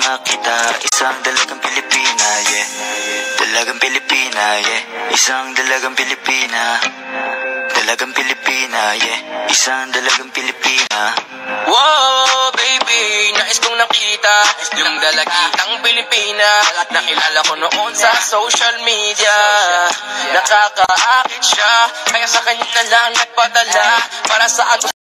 nakita, isang dalagang Pilipina, yeah. Dalagang Pilipina, yeah. Isang dalagang Pilipina. Dalagang Pilipina, yeah. Isang dalagang Pilipina. Wow, baby, nais kong nakita yung dalagitang Pilipina. Nakilala ko noon sa social media. Nakakaakit siya, kaya sa kanya na lang nagpadala para sa ato.